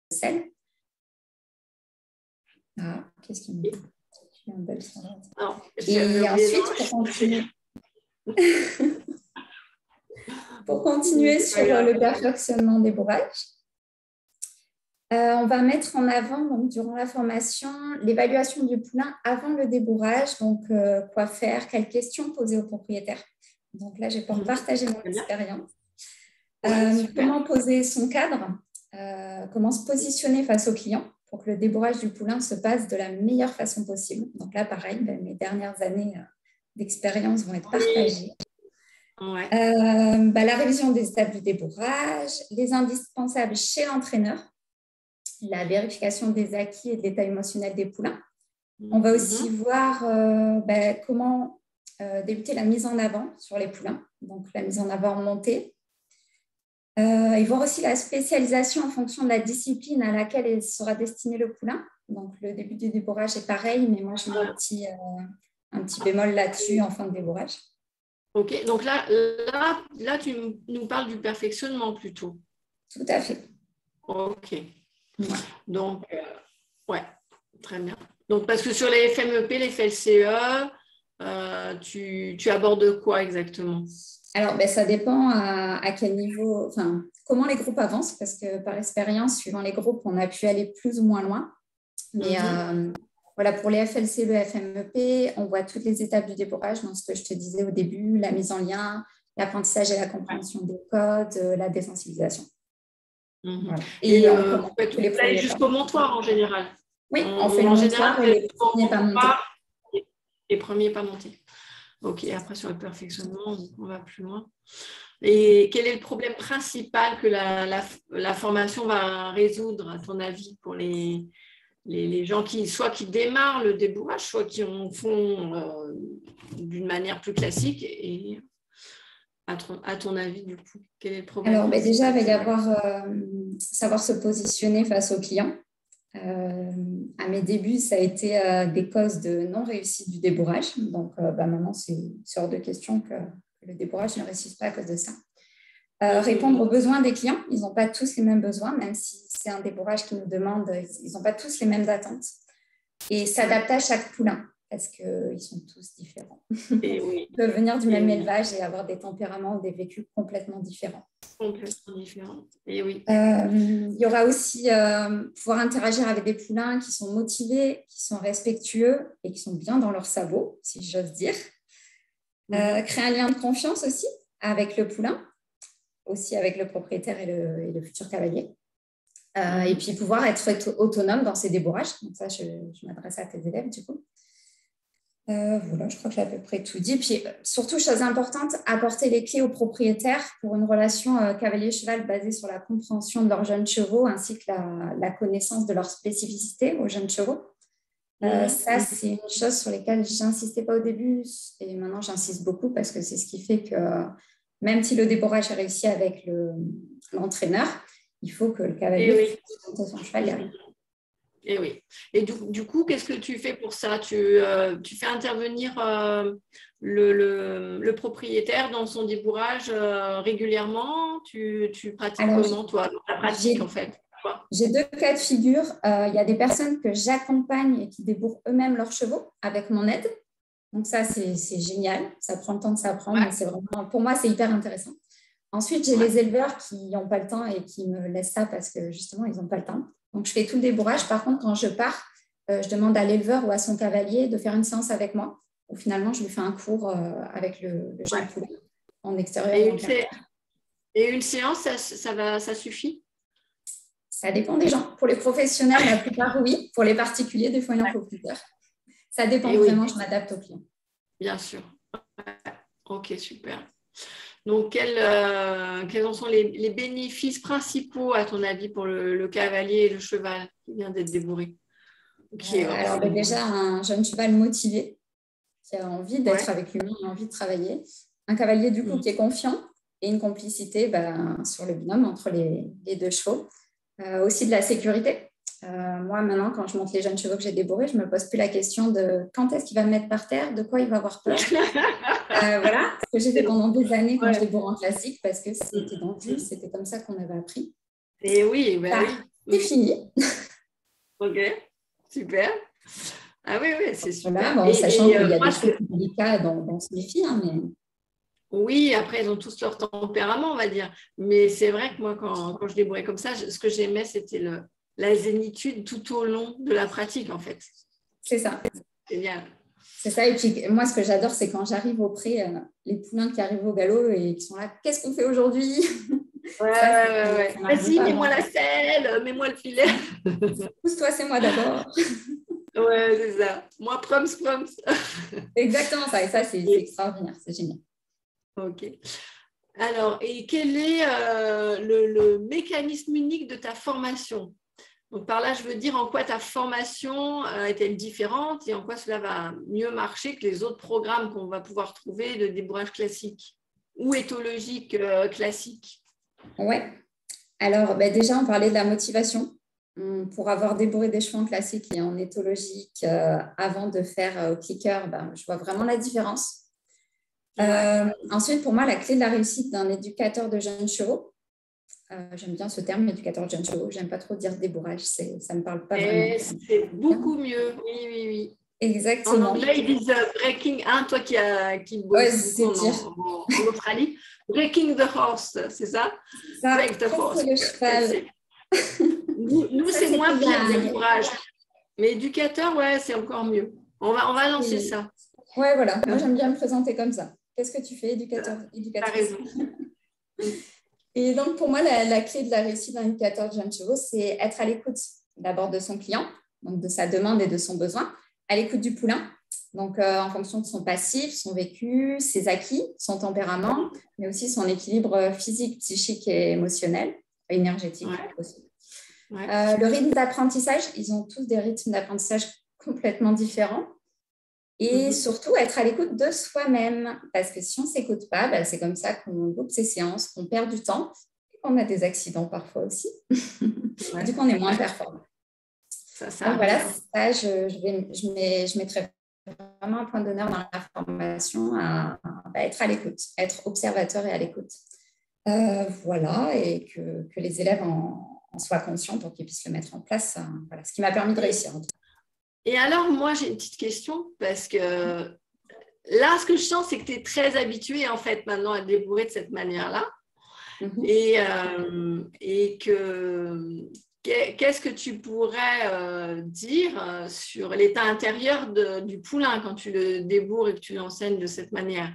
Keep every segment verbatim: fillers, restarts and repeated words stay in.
selle. Ah, qu'est-ce qu'il me dit? Un bel non, Et ensuite, pour continuer, pour continuer sur le perfectionnement des bourrages, euh, on va mettre en avant, donc, durant la formation, l'évaluation du poulain avant le débourrage. Donc, euh, quoi faire, quelles questions poser au propriétaire. Donc là, je vais pouvoir partager mon expérience. Euh, comment poser son cadre, euh, comment se positionner face au client pour que le débourrage du poulain se passe de la meilleure façon possible. Donc là, pareil, ben, mes dernières années euh, d'expérience vont être partagées. Ouais. Euh, ben, la révision des étapes du débourrage, les indispensables chez l'entraîneur, la vérification des acquis et de l'état émotionnel des poulains. On va aussi mm-hmm. voir euh, ben, comment euh, débuter la mise en avant sur les poulains, donc la mise en avant montée. Euh, et voir aussi la spécialisation en fonction de la discipline à laquelle sera destiné le poulain. Donc, le début du débourrage est pareil, mais moi, je mets un petit, euh, un petit bémol là-dessus en fin de débourrage. Ok, donc là, là, là, tu nous parles du perfectionnement plutôt. Tout à fait. Ok. Ouais. Donc, euh, ouais, très bien. Donc, parce que sur les F M E P, les F L C E, euh, tu, tu abordes quoi exactement? Alors, ben, ça dépend à, à quel niveau, enfin, comment les groupes avancent, parce que par expérience, suivant les groupes, on a pu aller plus ou moins loin. Mais mm-hmm. euh, voilà, pour les F L C, le F M E P, on voit toutes les étapes du débourrage, donc ce que je te disais au début, la mise en lien, l'apprentissage et la compréhension des codes, la désensibilisation. Mm-hmm. Voilà. Et, et on euh, vous faites tous les premiers jusqu'au montoir en général. Oui, on, on fait en le général, montoir et les premiers pas montés. Les premiers pas montés. Ok, après sur le perfectionnement, on va plus loin. Et quel est le problème principal que la, la, la formation va résoudre, à ton avis, pour les, les, les gens qui, soit qui démarrent le débourrage, soit qui en font euh, d'une manière plus classique et à ton, à ton avis, du coup, quel est le problème? Alors, ben déjà, il va y avoir euh, savoir se positionner face aux clients. Euh, à mes débuts, ça a été euh, des causes de non-réussite du débourrage. Donc, euh, bah, maintenant, c'est hors de question que, que le débourrage ne réussisse pas à cause de ça. Euh, répondre aux besoins des clients. Ils n'ont pas tous les mêmes besoins, même si c'est un débourrage qui nous demande, ils n'ont pas tous les mêmes attentes. Et s'adapter à chaque poulain, parce qu'ils sont tous différents. Et oui. Ils peuvent venir du et même oui. élevage et avoir des tempéraments, des vécus complètement différents. Complètement différents. Et oui. Euh, il y aura aussi euh, pouvoir interagir avec des poulains qui sont motivés, qui sont respectueux et qui sont bien dans leur sabot, si j'ose dire. Euh, mm-hmm. Créer un lien de confiance aussi avec le poulain, aussi avec le propriétaire et le, et le futur cavalier. Euh, mm-hmm. Et puis pouvoir être autonome dans ses débourrages. Donc ça, je, je m'adresse à tes élèves du coup. Euh, voilà, je crois que j'ai à peu près tout dit. Puis surtout, chose importante, apporter les clés aux propriétaires pour une relation euh, cavalier-cheval basée sur la compréhension de leurs jeunes chevaux ainsi que la, la connaissance de leurs spécificités aux jeunes chevaux. Euh, mmh. Ça, c'est une chose sur laquelle je n'insistais pas au début et maintenant j'insiste beaucoup parce que c'est ce qui fait que même si le débourrage est réussi avec le, l'entraîneur, il faut que le cavalier oui. son cheval y arrive. Et oui. Et du, du coup, qu'est-ce que tu fais pour ça? Tu, euh, tu fais intervenir euh, le, le, le propriétaire dans son débourrage euh, régulièrement? Tu, tu pratiques Alors, comment, toi, dans ta pratique, en fait? Quoi? J'ai deux cas de figure. Euh, il y a des personnes que j'accompagne et qui débourrent eux-mêmes leurs chevaux avec mon aide. Donc ça, c'est, c'est génial. Ça prend le temps de s'apprendre. Ouais. C'est vraiment, pour moi, c'est hyper intéressant. Ensuite, j'ai ouais. les éleveurs qui n'ont pas le temps et qui me laissent ça parce que justement, ils n'ont pas le temps. Donc, je fais tout le débourrage. Par contre, quand je pars, euh, je demande à l'éleveur ou à son cavalier de faire une séance avec moi. Ou finalement, je lui fais un cours euh, avec le, le jeune ouais. poulain en extérieur. Et, en une, sé- et une séance, ça, ça, va, ça suffit? Ça dépend des gens. Pour les professionnels, la plupart, oui. Pour les particuliers, des fois, il en faut plusieurs. Ça dépend et vraiment, oui. Je m'adapte au client. Bien sûr. Ok, super. Donc, quels, euh, quels en sont les, les bénéfices principaux, à ton avis, pour le, le cavalier et le cheval qui vient d'être débourré? Okay, euh, Alors, ben, déjà, un jeune cheval motivé, qui a envie d'être ouais. avec l'humain, qui a envie de travailler. Un cavalier, du coup, mmh. qui est confiant et une complicité ben, sur le binôme entre les, les deux chevaux. Euh, aussi de la sécurité. Euh, moi, maintenant, quand je monte les jeunes chevaux que j'ai débourrés, je ne me pose plus la question de quand est-ce qu'il va me mettre par terre, de quoi il va avoir peur. euh, voilà, ce que j'ai fait pendant des années quand ouais. je débourre en classique, parce que c'était dans le jus, c'était comme ça qu'on avait appris. Et oui, bah ça, oui. c'est fini. Ok, super. Ah oui, oui, c'est super. Voilà, bon, et, sachant et, qu'il y a euh, moi, des trucs délicats dans, dans ce défi, hein, mais... Oui, après, ils ont tous leur tempérament, on va dire. Mais c'est vrai que moi, quand, quand je débrouillais comme ça, je, ce que j'aimais, c'était le, la zénitude tout au long de la pratique, en fait. C'est ça. Génial. C'est ça. Et puis, moi, ce que j'adore, c'est quand j'arrive au pré, euh, les poulains qui arrivent au galop et qui sont là, qu'est-ce qu'on fait aujourd'hui? Ouais, ça, ouais, ouais. Vas-y, mets-moi avant. la selle, mets-moi le filet. Pousse-toi, c'est moi d'abord. Ouais, c'est ça. Moi, proms, proms. Exactement ça. Et ça, c'est Et... extraordinaire. C'est génial. Ok. Alors, et quel est euh, le, le mécanisme unique de ta formation? Donc, par là, je veux dire en quoi ta formation euh, est-elle différente et en quoi cela va mieux marcher que les autres programmes qu'on va pouvoir trouver de débourrage classique ou éthologique euh, classique. Ouais. Alors, ben déjà, on parlait de la motivation. Pour avoir débourré des chevaux en classique et en éthologique euh, avant de faire euh, au clicker, ben, je vois vraiment la différence. Ouais. Euh, ensuite, pour moi, la clé de la réussite d'un éducateur de jeunes chevaux, euh, j'aime bien ce terme, éducateur de jeunes chevaux, j'aime pas trop dire débourrage, ça ne me parle pas et vraiment. C'est beaucoup mieux, oui, oui, oui. Exactement. En anglais, ils disent uh, breaking, hein, toi qui, a, qui bosse ouais, beaucoup en, en, en Australie, breaking the horse, c'est ça? Ça, break the horse. le cheval. Nous, nous c'est moins pire, débourrage. Mais éducateur, ouais, c'est encore mieux. On va, on va lancer et... ça. Ouais, voilà. Moi, j'aime bien me présenter comme ça. Qu'est-ce que tu fais, éducateur, éducatrice? T'as raison. Et donc, pour moi, la, la clé de la réussite d'un éducateur de jeunes chevaux, c'est être à l'écoute d'abord de son client, donc de sa demande et de son besoin, à l'écoute du poulain, donc euh, en fonction de son passif, son vécu, ses acquis, son tempérament, mais aussi son équilibre physique, psychique et émotionnel, énergétique ouais. aussi. Ouais. Euh, le rythme d'apprentissage, ils ont tous des rythmes d'apprentissage complètement différents. Et mm-hmm. surtout, être à l'écoute de soi-même. Parce que si on ne s'écoute pas, bah, c'est comme ça qu'on loupe ses séances, qu'on perd du temps, et qu'on a des accidents parfois aussi. Ouais. Du coup, on est moins performant. Ça, ça Donc voilà, ça, je, je, vais, je, mets, je mettrai vraiment un point d'honneur dans la formation à, à être à l'écoute, être observateur et à l'écoute. Euh, voilà, et que, que les élèves en, en soient conscients pour qu'ils puissent le mettre en place. Voilà, ce qui m'a permis de réussir. En tout cas. Et alors, moi, j'ai une petite question parce que là, ce que je sens, c'est que tu es très habituée, en fait, maintenant à débourrer de cette manière-là. Mm-hmm. Et, euh, et que qu'est-ce que tu pourrais euh, dire sur l'état intérieur de, du poulain quand tu le débourres et que tu l'enseignes de cette manière,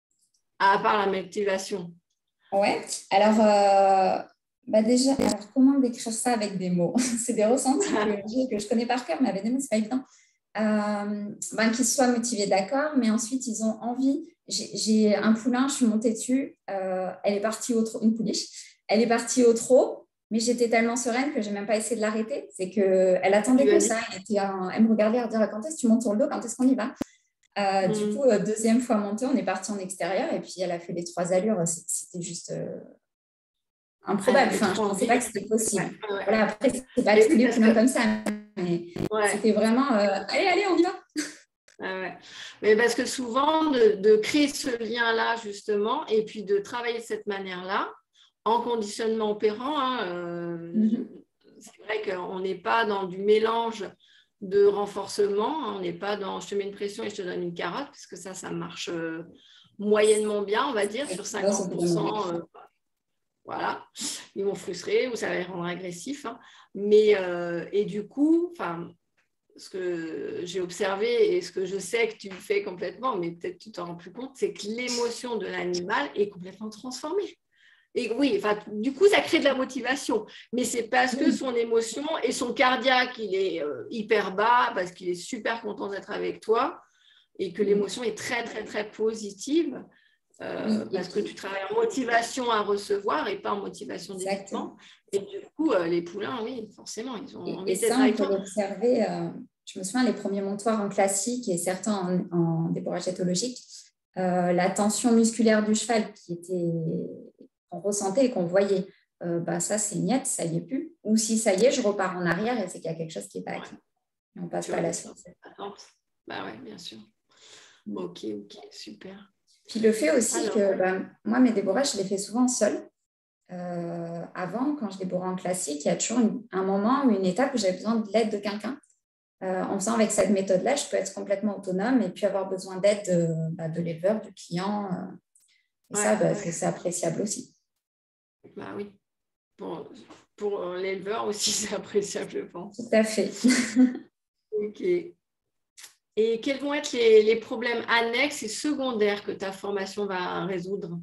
à part la motivation? Ouais, alors, euh, bah déjà, alors comment décrire ça avec des mots? C'est des ressentis que, que je connais par cœur, mais avec des mots, ce n'est pas évident. Euh, ben, qu'ils soient motivés, d'accord, mais ensuite, ils ont envie. J'ai un poulain, je suis montée dessus, euh, elle est partie au trot, une pouliche, elle est partie au trot, mais j'étais tellement sereine que je n'ai même pas essayé de l'arrêter. C'est qu'elle attendait que ça. Elle, était, elle me regardait, elle me disait, quand est-ce que tu montes sur le dos, quand est-ce qu'on y va? Euh, mm. Du coup, euh, deuxième fois montée, on est parti en extérieur et puis elle a fait les trois allures. C'était juste euh, improbable. Enfin, je ne pensais pas que c'était possible. Ouais, ouais. Voilà, après, c'est pas tous les poulains comme ça, mais ouais. C'était vraiment euh, allez, allez, on y va. Ah ouais. Mais parce que souvent, de, de créer ce lien-là, justement, et puis de travailler de cette manière-là, en conditionnement opérant, hein, euh, mm-hmm. c'est vrai qu'on n'est pas dans du mélange de renforcement, on n'est pas dans je te mets une pression et je te donne une carotte, parce que ça, ça marche euh, moyennement bien, on va dire, sur cinquante pour cent. Euh, voilà, ils vont frustrer ou ça va les rendre agressifs. Hein. Mais, euh, et du coup, enfin, ce que j'ai observé et ce que je sais que tu fais complètement, mais peut-être tu t'en rends plus compte, c'est que l'émotion de l'animal est complètement transformée. Et oui, enfin, du coup, ça crée de la motivation. Mais c'est parce que son émotion et son cardiaque, il est euh, hyper bas, parce qu'il est super content d'être avec toi et que l'émotion est très, très, très positive. Euh, parce que tu travailles en motivation à recevoir et pas en motivation d'évitement. Et du coup, euh, les poulains, oui, forcément, ils ont envie d'être avec toi. Et ça, on peut l'observer. Euh, je me souviens, les premiers montoirs en classique et certains en, en débourrage éthologique, euh, la tension musculaire du cheval qui était, qu'on ressentait et qu'on voyait, euh, bah, ça, c'est niette, ça y est plus. Ou si ça y est, je repars en arrière et c'est qu'il y a quelque chose qui n'est pas acquis. Et on passe pas à la suite. Bah oui, bien sûr. Ok, ok, super. Puis le fait aussi Alors, que bah, moi, mes débourrages, je les fais souvent seule. euh, avant, quand je débourrais en classique, il y a toujours une, un moment ou une étape où j'avais besoin de l'aide de quelqu'un. Euh, en faisant avec cette méthode-là, je peux être complètement autonome et puis avoir besoin d'aide de, bah, de l'éleveur, du client. Euh, et Ouais, ça, bah, ouais. c'est, c'est appréciable aussi. Bah oui. Pour, pour l'éleveur aussi, c'est appréciable, je pense. Tout à fait. Ok. Et quels vont être les, les problèmes annexes et secondaires que ta formation va résoudre?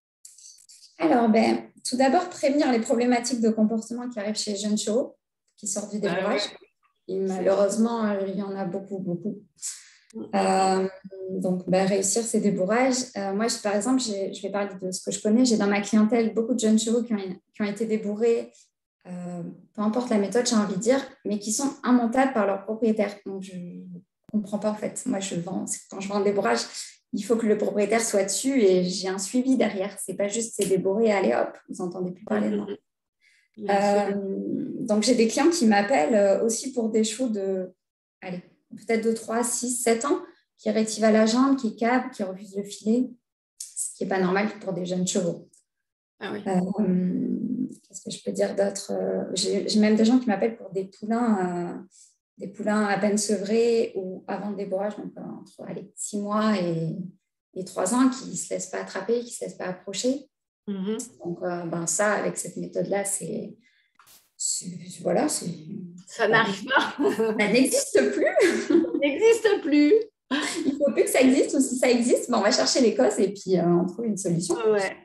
Alors, ben, tout d'abord, prévenir les problématiques de comportement qui arrivent chez les jeunes chevaux qui sortent du Ah débourrage. ouais, Et c'est... malheureusement, euh, il y en a beaucoup, beaucoup. Mm, mm, mm. Euh, donc, ben, réussir ces débourrages. Euh, moi, je, par exemple, j'ai- je vais parler de ce que je connais. J'ai dans ma clientèle beaucoup de jeunes chevaux qui ont, qui ont été débourrés, euh, peu importe la méthode, j'ai envie de dire, mais qui sont immontables par leur propriétaire. Donc, je ne comprends pas, en fait. Moi, je vends, quand je vends un débourrage, il faut que le propriétaire soit dessus et j'ai un suivi derrière. Ce n'est pas juste c'est débourré, allez hop, vous n'entendez plus parler de moi. Bien sûr. Euh, donc, j'ai des clients qui m'appellent euh, aussi pour des chevaux de, allez, peut-être de trois, six, sept ans, qui rétivent à la jambe, qui cavent, qui refusent le filet, ce qui n'est pas normal pour des jeunes chevaux. Ah oui. Euh, qu'est-ce que je peux dire d'autre? J'ai, j'ai même des gens qui m'appellent pour des poulains, euh, des poulains à peine sevrés ou avant le débourrage, donc euh, entre allez, six mois et, et trois ans, qui ne se laissent pas attraper, qui ne se laissent pas approcher. Mm-hmm. Donc, euh, ben, ça, avec cette méthode-là, c'est, c'est voilà, c'est, Ça ça, n'arrive pas. ça n'existe plus. Ça n'existe plus. Il ne faut plus que ça existe, ou si ça existe, ben, on va chercher les causes et puis euh, on trouve une solution. Ouais.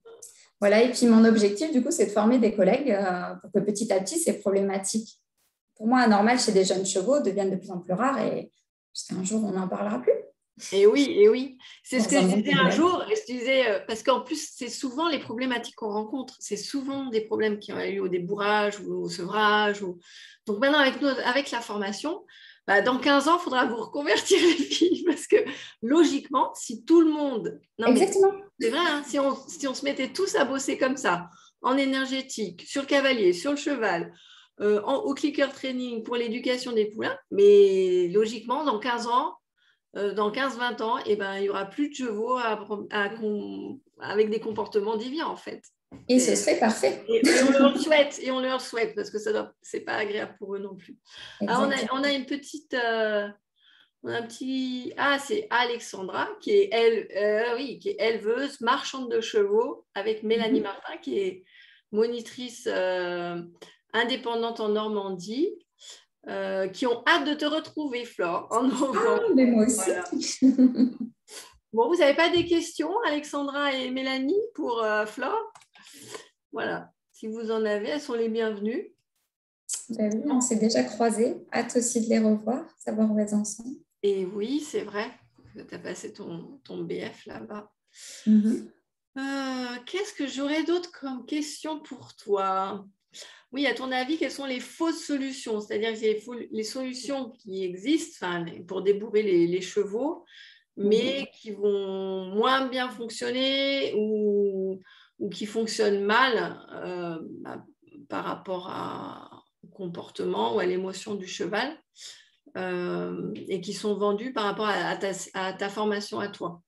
Voilà, et puis mon objectif, du coup, c'est de former des collègues euh, pour que petit à petit, ces problématiques, pour moi, anormales chez des jeunes chevaux, deviennent de plus en plus rares et jusqu'à un jour, on n'en parlera plus. Et oui, et oui. C'est ce Dans que un je monde disais un idéal. jour, et je disais, euh, parce qu'en plus, c'est souvent les problématiques qu'on rencontre. C'est souvent des problèmes qui ont eu au débourrage ou au sevrage. Ou... Donc maintenant, avec, nous, avec la formation, bah, dans quinze ans, il faudra vous reconvertir les filles. Parce que logiquement, si tout le monde... Non, mais Exactement. c'est vrai, hein, si, on, si on se mettait tous à bosser comme ça, en énergétique, sur le cavalier, sur le cheval, euh, en, au clicker training pour l'éducation des poulains, mais logiquement, dans quinze ans, Euh, dans quinze vingt ans, eh ben, il n'y aura plus de chevaux à, à, à, avec des comportements divins, en fait. Et Et, ce serait parfait. et, et on leur souhaite, et on leur souhaite, parce que ce n'est pas agréable pour eux non plus. Alors, on, a, on a une petite... Euh, on a un petit... Ah, c'est Alexandra, qui est, elle, euh, oui, qui est éleveuse, marchande de chevaux, avec Mélanie mm-hmm. Martin, qui est monitrice euh, indépendante en Normandie. Euh, qui ont hâte de te retrouver, Flore, en novembre. Ah, mais moi aussi. Voilà. Bon, vous n'avez pas des questions, Alexandra et Mélanie, pour euh, Flore? Voilà. Si vous en avez, elles sont les bienvenues. Ben oui, on s'est déjà croisés. Hâte aussi de les revoir, savoir où elles en sont. Et oui, c'est vrai. Tu as passé ton, ton B F là-bas. Mm-hmm. Euh, qu'est-ce que j'aurais d'autre comme question pour toi? Oui, à ton avis, quelles sont les fausses solutions? C'est-à-dire les, les solutions qui existent pour débourrer les, les chevaux, mais mmh. qui vont moins bien fonctionner ou, ou qui fonctionnent mal euh, bah, par rapport à, au comportement ou à l'émotion du cheval euh, et qui sont vendues par rapport à, à, ta, à ta formation à toi.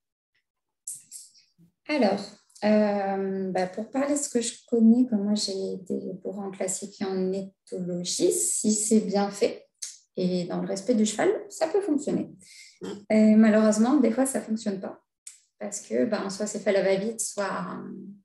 Alors, Euh, bah pour parler de ce que je connais, comme moi j'ai été débourrée en classique et en éthologie, si c'est bien fait et dans le respect du cheval, ça peut fonctionner. Mmh. Et malheureusement, des fois, ça ne fonctionne pas parce que bah, soit c'est fait à la va-vite, soit,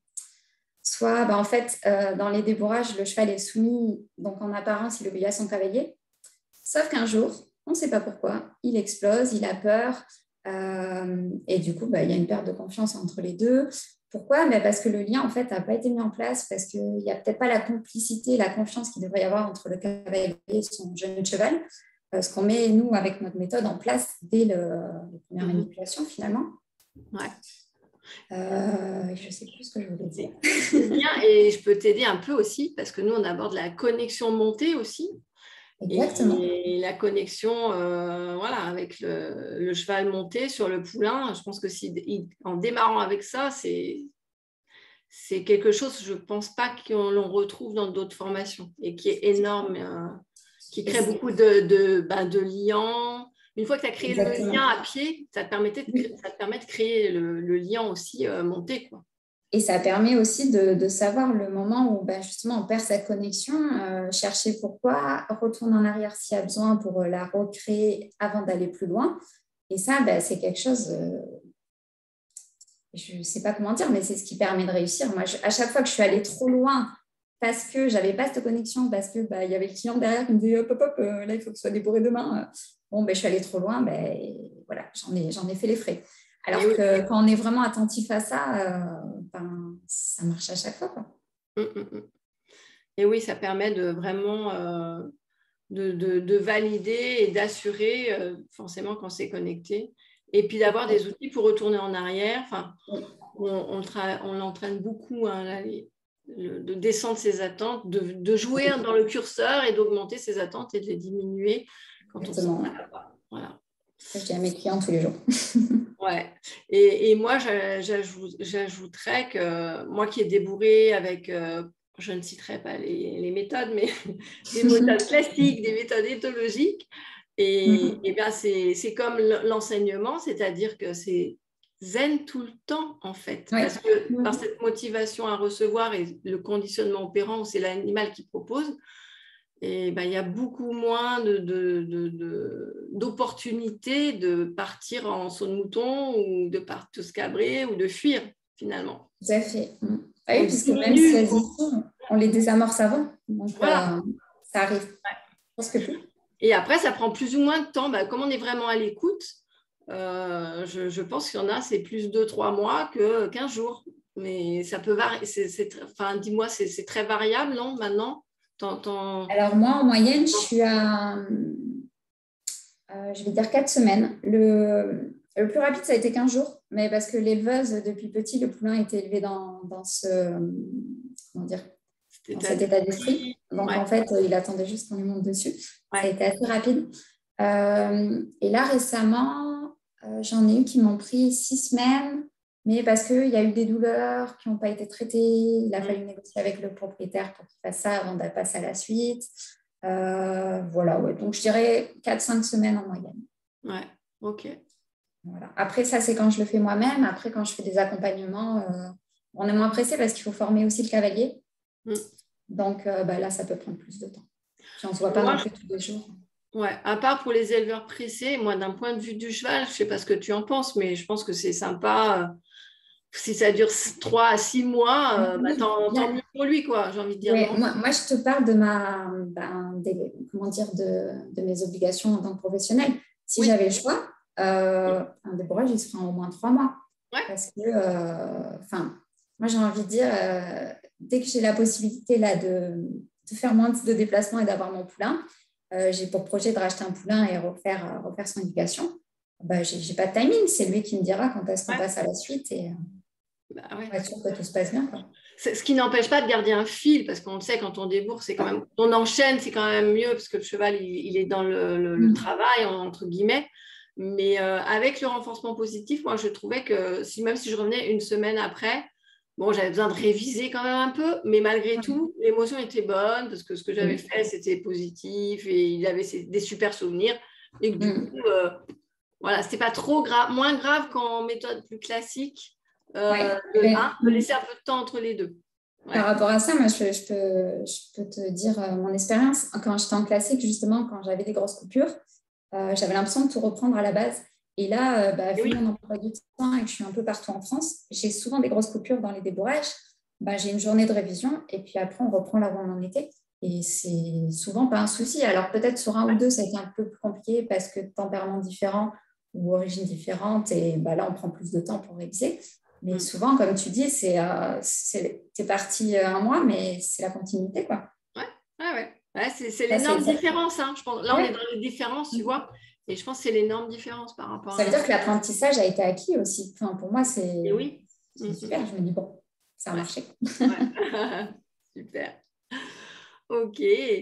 soit bah, en fait, euh, dans les débourrages, le cheval est soumis, donc en apparence, il obéit à son cavalier. Sauf qu'un jour, on ne sait pas pourquoi, il explose, il a peur euh, et du coup, bah, il y a une perte de confiance entre les deux. Pourquoi? Mais parce que le lien, en fait, n'a pas été mis en place, parce qu'il n'y a peut-être pas la complicité, la confiance qu'il devrait y avoir entre le cavalier et son jeune cheval. Euh, ce qu'on met, nous, avec notre méthode, en place dès le, les premières mmh. manipulations, finalement. Ouais. Euh, je ne sais plus ce que je voulais dire. Bien, et je peux t'aider un peu aussi, parce que nous, on aborde la connexion montée aussi. Exactement. Et la connexion euh, voilà, avec le, le cheval monté sur le poulain, je pense que si, en démarrant avec ça, c'est, c'est quelque chose, je ne pense pas qu'on l'on retrouve dans d'autres formations et qui est énorme, euh, qui crée beaucoup de, de, ben, de liens. Une fois que tu as créé Exactement. le lien à pied, ça te, permettait de, ça te permet de créer le, le lien aussi euh, monté, quoi. Et ça permet aussi de, de savoir le moment où ben, justement on perd cette connexion, euh, chercher pourquoi, retourner en arrière s'il y a besoin pour la recréer avant d'aller plus loin. Et ça, ben, c'est quelque chose, euh, je ne sais pas comment dire, mais c'est ce qui permet de réussir. Moi, je, à chaque fois que je suis allée trop loin parce que je n'avais pas cette connexion, parce qu'il ben, y avait le client derrière qui me disait hop, hop, hop, euh, là, il faut que ce soit débourré demain. Bon, ben, je suis allée trop loin, ben, voilà, j'en ai, j'en ai fait les frais. Alors oui. que quand on est vraiment attentif à ça, euh, ben, ça marche à chaque fois, quoi. Et oui, ça permet de vraiment euh, de, de, de valider et d'assurer euh, forcément quand c'est connecté. Et puis d'avoir des outils pour retourner en arrière. Enfin, on, on, tra- on l'entraîne beaucoup, hein, là, les, le, de descendre ses attentes, de, de jouer dans le curseur et d'augmenter ses attentes et de les diminuer quand Exactement. on s'en va. Voilà. Je dis à mes clients tous les jours. Ouais. Et, et moi, j'ajoute, j'ajouterais que moi qui ai débourré avec, euh, je ne citerai pas les, les méthodes, mais des méthodes classiques, des méthodes éthologiques, et, mm-hmm. et bien c'est, c'est comme l'enseignement, c'est-à-dire que c'est zen tout le temps, en fait. Oui. Parce que mm-hmm. par cette motivation à recevoir et le conditionnement opérant, où c'est l'animal qui propose, et ben, il y a beaucoup moins de, de, de, de, d'opportunités de partir en saut de mouton ou de partir se cabrer ou de fuir, finalement. Tout à fait. Mmh. Ah oui, puisque même si elles y sont, on les désamorce avant. Donc, voilà. euh, ça arrive. Ouais. Je pense que plus. Et après, ça prend plus ou moins de temps. Ben, comme on est vraiment à l'écoute, euh, je, je pense qu'il y en a, c'est plus deux trois mois que quinze jours. Mais ça peut varier. C'est, c'est, enfin, dis-moi, c'est, c'est très variable, non, maintenant? T'entends... Alors, moi, en moyenne, je suis à, euh, je vais dire quatre semaines. Le, le plus rapide, ça a été quinze jours, mais parce que l'éleveuse, depuis petit, le poulain était élevé dans, dans ce, comment dire, dans cet état d'esprit. Donc, ouais. En fait, il attendait juste qu'on lui monte dessus. Ouais. Ça a été assez rapide. Euh, et là, récemment, euh, j'en ai eu qui m'ont pris six semaines, mais parce qu'il y a eu des douleurs qui n'ont pas été traitées. Il a fallu négocier avec le propriétaire pour qu'il fasse ça avant de passer à la suite. Euh, voilà, ouais. Donc je dirais quatre cinq semaines en moyenne. Ouais, ok. Voilà. Après, ça, c'est quand je le fais moi-même. Après, quand je fais des accompagnements, euh, on est moins pressé parce qu'il faut former aussi le cavalier. Mm. Donc euh, bah, là, ça peut prendre plus de temps. Puis on ne se voit pas moi, non plus tous les jours. Ouais, à part pour les éleveurs pressés, moi, d'un point de vue du cheval, je ne sais pas ce que tu en penses, mais je pense que c'est sympa. Si ça dure trois à six mois, euh, bah, tant, tant mieux pour lui, quoi, j'ai envie de dire. Ouais, moi, moi, je te parle de, ma, ben, des, comment dire, de, de mes obligations en tant que professionnelle. Si oui. j'avais le choix, euh, un débourrage, il se fera en au moins trois mois. Ouais. Parce que, euh, moi, j'ai envie de dire, euh, dès que j'ai la possibilité là, de, de faire moins de déplacements et d'avoir mon poulain, euh, j'ai pour projet de racheter un poulain et refaire, refaire son éducation. Ben, j'ai, j'ai pas de timing, c'est lui qui me dira quand est-ce qu'on ouais. passe à la suite et bah ouais. être sûr que tout se passe bien, quoi. C'est, ce qui n'empêche pas de garder un fil, parce qu'on le sait, quand on débourse, c'est quand même, on enchaîne, c'est quand même mieux, parce que le cheval, il, il est dans le, le, le mmh. travail, entre guillemets. Mais euh, avec le renforcement positif, moi, je trouvais que si, même si je revenais une semaine après, bon, j'avais besoin de réviser quand même un peu, mais malgré mmh. tout, l'émotion était bonne, parce que ce que j'avais mmh. fait, c'était positif, et il avait des super souvenirs. Et que du mmh. coup, euh, voilà, c'était pas trop grave, moins grave qu'en méthode plus classique. Euh, ouais, de, mais, hein, de laisser un peu de temps entre les deux. Ouais. Par rapport à ça, moi, je, je, peux, je peux te dire euh, mon expérience. Quand j'étais en classique, justement, quand j'avais des grosses coupures, euh, j'avais l'impression de tout reprendre à la base. Et là, euh, bah, vu oui. mon emploi du temps et que je suis un peu partout en France, j'ai souvent des grosses coupures dans les débourrages. Bah, j'ai une journée de révision et puis après, on reprend là où on en était. Et c'est souvent pas un souci. Alors, peut-être sur un ou deux, ça a été un peu plus compliqué parce que tempérament différent ou origine différente. Et bah, là, on prend plus de temps pour réviser. Mais souvent, comme tu dis, c'est, euh, c'est, t'es parti un mois, mais c'est la continuité, quoi. Ouais, ouais, ouais. ouais c'est, c'est l'énorme c'est différence, hein, je pense. Là, ouais. on est dans les différences, tu vois. Et je pense que c'est l'énorme différence par rapport ça à... Ça veut dire que l'apprentissage a été acquis aussi. Enfin, pour moi, c'est, et oui. c'est super. Je me dis, bon, ça a ouais. marché. Ouais. Super. OK.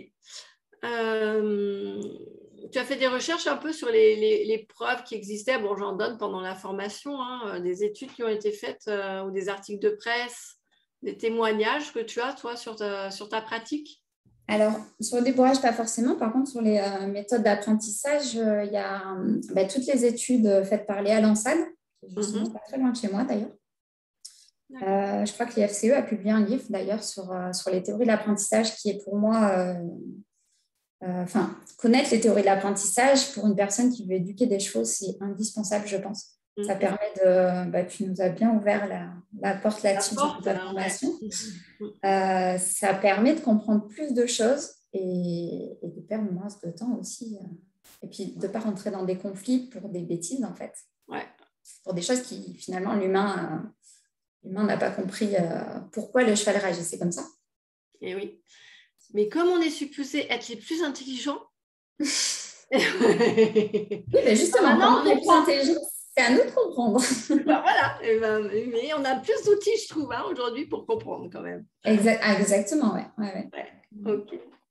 Euh... Tu as fait des recherches un peu sur les, les, les preuves qui existaient. Bon, j'en donne pendant la formation, hein, des études qui ont été faites euh, ou des articles de presse, des témoignages que tu as, toi, sur ta, sur ta pratique. Alors, sur le débourrage, pas forcément. Par contre, sur les euh, méthodes d'apprentissage, il euh, y a euh, bah, toutes les études faites par Léa Lansade, qui est justement mm-hmm. pas très loin de chez moi, d'ailleurs. Euh, je crois que l'I F C E a publié un livre d'ailleurs sur, euh, sur les théories de l'apprentissage qui est pour moi, euh, euh, enfin, connaître les théories de l'apprentissage pour une personne qui veut éduquer des chevaux, c'est indispensable, je pense. Mm-hmm. Ça permet de, bah, tu nous as bien ouvert la, la porte là-dessus de ta formation. Ouais. Euh, ça permet de comprendre plus de choses et, et de perdre moins de temps aussi. Euh, et puis de ne pas rentrer dans des conflits pour des bêtises en fait. Ouais. Pour des choses qui finalement l'humain... Euh, L'humain n'a pas compris euh, pourquoi le cheval réagissait comme ça. Et oui. Mais comme on est supposé être les plus intelligents. Oui, mais justement, maintenant, on est plus intelligents, c'est à nous de comprendre. Ben voilà. Et ben, mais on a plus d'outils, je trouve, hein, aujourd'hui pour comprendre quand même. Exact, exactement, ouais. ouais, ouais. ouais. Ok.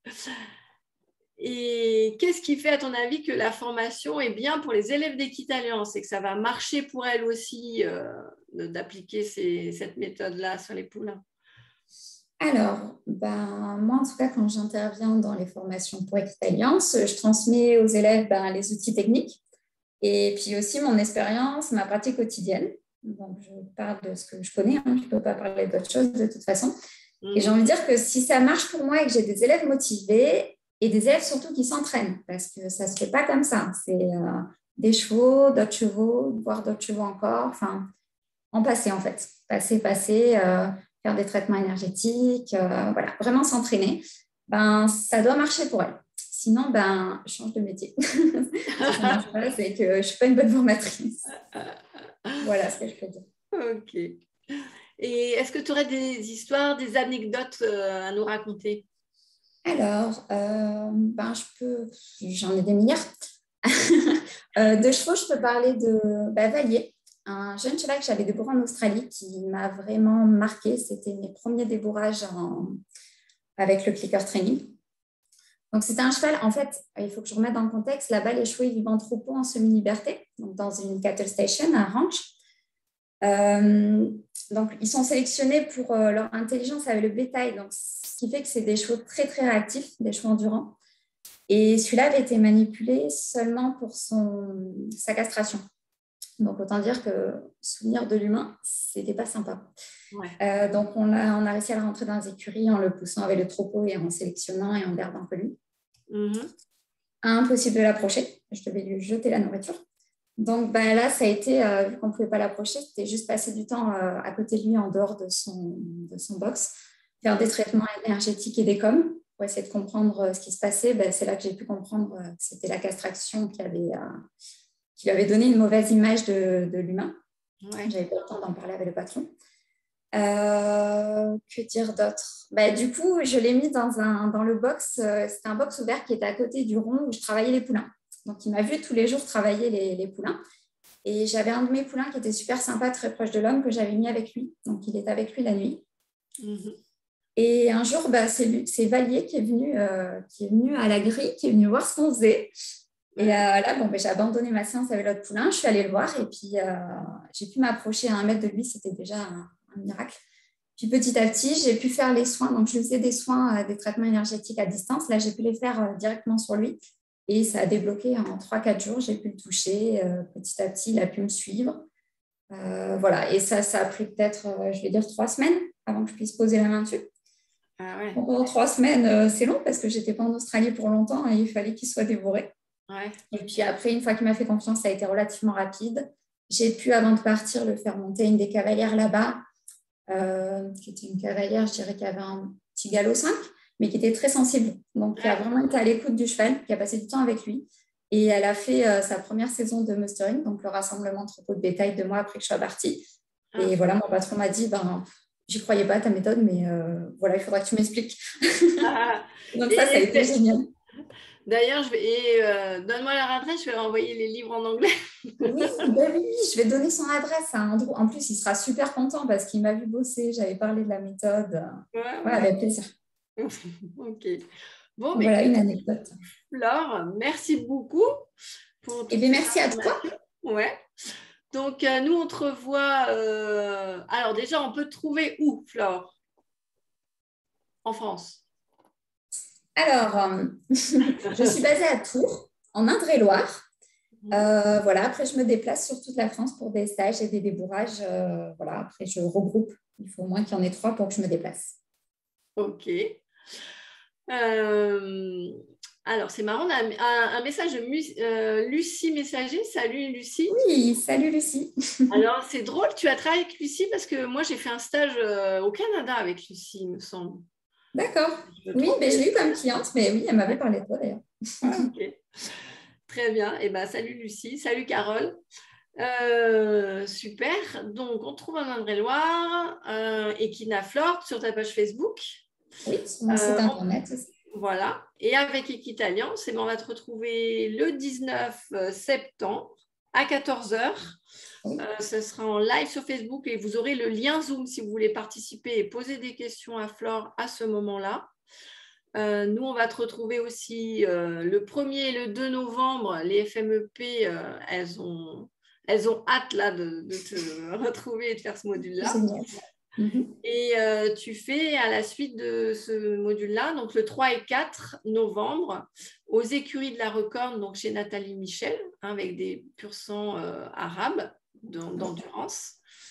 Et qu'est-ce qui fait, à ton avis, que la formation est bien pour les élèves d'Équitalliance et que ça va marcher pour elles aussi euh, d'appliquer ces, cette méthode-là sur les poulains? Alors, ben, moi, en tout cas, quand j'interviens dans les formations pour Équitalliance, je transmets aux élèves ben, les outils techniques et puis aussi mon expérience, ma pratique quotidienne. Donc, je parle de ce que je connais, hein, je ne peux pas parler d'autre chose de toute façon. Mmh. Et j'ai envie de dire que si ça marche pour moi et que j'ai des élèves motivés, et des élèves surtout qui s'entraînent, parce que ça ne se fait pas comme ça. C'est euh, des chevaux, d'autres chevaux, voire d'autres chevaux encore. Enfin, en passer en fait. Passer, passer, euh, faire des traitements énergétiques, euh, voilà, vraiment s'entraîner. Ben, ça doit marcher pour elles. Sinon, ben, je change de métier. Si ça ne marche pas, c'est que je ne suis pas une bonne formatrice. Voilà ce que je peux dire. Ok. Et est-ce que tu aurais des histoires, des anecdotes euh, à nous raconter? Alors, euh, ben, je peux, j'en ai des milliards. euh, de chevaux, je peux parler de bah, Valier, un jeune cheval que j'avais débourré en Australie qui m'a vraiment marqué. C'était mes premiers débourrages en... avec le clicker training. Donc, c'était un cheval, en fait, il faut que je remette dans le contexte. Là-bas, les chevaux, ils vivent en troupeau en semi-liberté, donc dans une cattle station, un ranch. Euh, donc, ils sont sélectionnés pour euh, leur intelligence avec le bétail, donc, ce qui fait que c'est des chevaux très, très réactifs, des chevaux endurants. Et celui-là avait été manipulé seulement pour son, sa castration. Donc, autant dire que souvenir de l'humain, c'était pas sympa. Ouais. Euh, donc, on a, on a réussi à le rentrer dans les écuries en le poussant avec le troupeau et en sélectionnant et en gardant que lui. Mm-hmm. Impossible de l'approcher. Je devais lui jeter la nourriture. Donc, ben, là, ça a été, euh, vu qu'on ne pouvait pas l'approcher, c'était juste passer du temps euh, à côté de lui en dehors de son, de son box, faire des traitements énergétiques et des coms pour essayer de comprendre euh, ce qui se passait. Ben, c'est là que j'ai pu comprendre euh, que c'était la castration qui, avait, euh, qui lui avait donné une mauvaise image de, de l'humain. Ouais. J'avais pas le temps d'en parler avec le patron. Euh, que dire d'autre? Ben, du coup, je l'ai mis dans, un, dans le box. Euh, c'était un box ouvert qui était à côté du rond où je travaillais les poulains. Donc, il m'a vu tous les jours travailler les, les poulains. Et j'avais un de mes poulains qui était super sympa, très proche de l'homme, que j'avais mis avec lui. Donc, il est avec lui la nuit. Mm-hmm. Et un jour, bah, c'est, c'est Valier qui est, venu, euh, qui est venu à la grille, qui est venu voir ce qu'on faisait. Et euh, là, bon, bah, j'ai abandonné ma séance avec l'autre poulain. Je suis allée le voir et puis euh, j'ai pu m'approcher à un mètre de lui. C'était déjà un, un miracle. Puis petit à petit, j'ai pu faire les soins. Donc, je lui faisais des soins, euh, des traitements énergétiques à distance. Là, j'ai pu les faire euh, directement sur lui. Et ça a débloqué en trois quatre jours. J'ai pu le toucher. Euh, petit à petit, il a pu me suivre. Euh, voilà. Et ça, ça a pris peut-être, euh, je vais dire, trois semaines avant que je puisse poser la main dessus. Ah ouais. Donc, pendant trois semaines, euh, c'est long parce que je n'étais pas en Australie pour longtemps et il fallait qu'il soit dévoré. Ouais. Et puis après, une fois qu'il m'a fait confiance, ça a été relativement rapide. J'ai pu, avant de partir, le faire monter à une des cavalières là-bas, euh, qui était une cavalière, je dirais, qui avait un petit galop cinq, mais qui était très sensible. Donc, qui a vraiment été à l'écoute du cheval, qui a passé du temps avec lui. Et elle a fait euh, sa première saison de mustering, donc le rassemblement de troupeau de bétail deux mois après que je sois partie. Ah. Et voilà, mon patron m'a dit, ben, j'y croyais pas à ta méthode, mais euh, voilà, il faudra que tu m'expliques. Ah. Donc ça, ça a été génial. D'ailleurs, je vais, et, euh, donne-moi leur adresse, je vais renvoyer les livres en anglais. Oui, ben oui, je vais donner son adresse à Andrew. En plus, il sera super content parce qu'il m'a vu bosser, j'avais parlé de la méthode. Ouais, ouais, ouais. Avec plaisir. Ok. Bon, mais voilà une anecdote. Flore, merci beaucoup. Pour Et bien, merci à toi. Ouais. Donc, euh, nous, on te revoit. Euh... Alors, déjà, on peut te trouver où, Flore? En France? Alors, euh, je suis basée à Tours, en Indre-et-Loire. Euh, voilà, après, je me déplace sur toute la France pour des stages et des débourrages. Euh, voilà, après, je regroupe Il faut au moins qu'il y en ait trois pour que je me déplace. Ok. Euh, alors, c'est marrant, on a un, un message de euh, Lucie Messager. Salut Lucie. Oui, salut Lucie. Alors, c'est drôle, tu as travaillé avec Lucie parce que moi, j'ai fait un stage euh, au Canada avec Lucie, il me semble. D'accord. Oui, mais je l'ai eu comme cliente, mais oui, elle m'avait parlé de toi d'ailleurs. Ah, ok. Très bien. Et ben, salut Lucie, salut Carole. Euh, super. Donc, on trouve en Indre-et-Loire euh, Equina Flore sur ta page Facebook. Oui, sur mon site Euh, internet aussi. Voilà. Et avec Equitalliance, eh ben, on va te retrouver le dix-neuf septembre à quatorze heures. Oui. Euh, ce sera en live sur Facebook et vous aurez le lien Zoom si vous voulez participer et poser des questions à Flore à ce moment-là. Euh, nous, on va te retrouver aussi euh, le premier et le deux novembre. Les F M E P, euh, elles, ont, elles ont hâte là, de, de te retrouver et de faire ce module-là. Génial. Mm-hmm. Et euh, tu fais à la suite de ce module-là, donc le trois et quatre novembre, aux écuries de la Recorne, donc chez Nathalie Michel, hein, avec des pur sang euh, arabes d'endurance,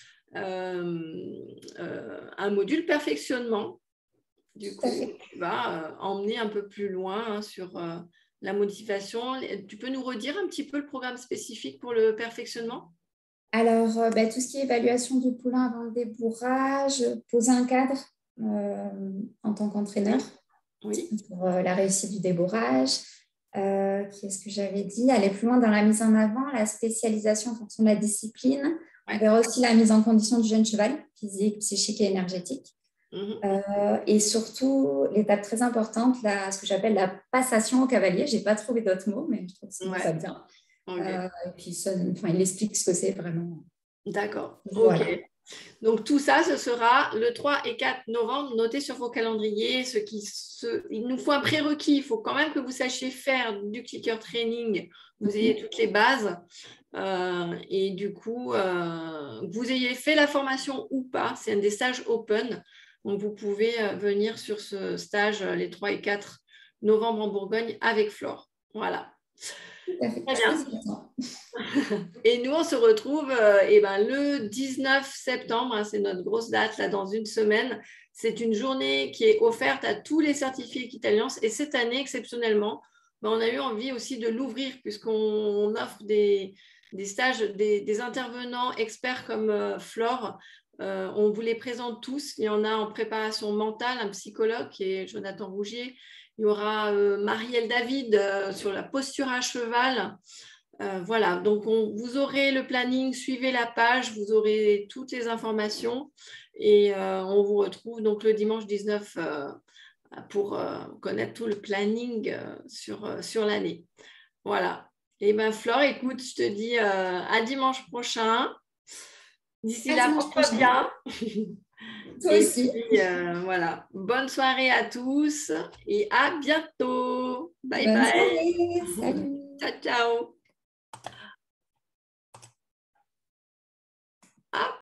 euh, euh, un module perfectionnement. Du coup, tu vas euh, emmener un peu plus loin hein, sur euh, la motivation. Tu peux nous redire un petit peu le programme spécifique pour le perfectionnement ? Alors, euh, bah, tout ce qui est évaluation du poulain avant le débourrage, poser un cadre euh, en tant qu'entraîneur oui. pour euh, la réussite du débourrage. Euh, Qu'est-ce que j'avais dit? Aller plus loin dans la mise en avant, la spécialisation en fonction de la discipline. Ouais. On verra aussi la mise en condition du jeune cheval, physique, psychique et énergétique. Mmh. Euh, et surtout, l'étape très importante, là, ce que j'appelle la passation au cavalier. Je n'ai pas trouvé d'autres mots, mais je trouve que c'est ouais. ça bien. Okay. Euh, et puis, ça, enfin, il explique ce que c'est vraiment. D'accord. Voilà. Ok. Donc, tout ça, ce sera le trois et quatre novembre. Notez sur vos calendriers. Ce qui se... Il nous faut un prérequis. Il faut quand même que vous sachiez faire du clicker training. Vous mm-hmm. ayez toutes les bases. Euh, et du coup, euh, vous ayez fait la formation ou pas. C'est un des stages open. Donc, vous pouvez venir sur ce stage les trois et quatre novembre en Bourgogne avec Flore. Voilà. Très bien. Et nous, on se retrouve euh, eh ben, le dix-neuf septembre, hein, c'est notre grosse date, là, dans une semaine. C'est une journée qui est offerte à tous les certifiés Equitalliance. Et cette année, exceptionnellement, ben, on a eu envie aussi de l'ouvrir puisqu'on offre des, des stages, des, des intervenants experts comme euh, Flore. Euh, on vous les présente tous. Il y en a en préparation mentale, un psychologue qui est Jonathan Rougier. Il y aura euh, Marielle David euh, sur la posture à cheval. Euh, voilà, donc on, vous aurez le planning, suivez la page, vous aurez toutes les informations et euh, on vous retrouve donc le dimanche dix-neuf euh, pour euh, connaître tout le planning euh, sur, euh, sur l'année. Voilà. Et bien Flore, écoute, je te dis euh, à dimanche prochain. D'ici là, porte-toi bien. Toi et aussi. Puis, euh, voilà. Bonne soirée à tous et à bientôt. Bye Bonne bye. Soirée. Salut. Ciao, ciao. Ah.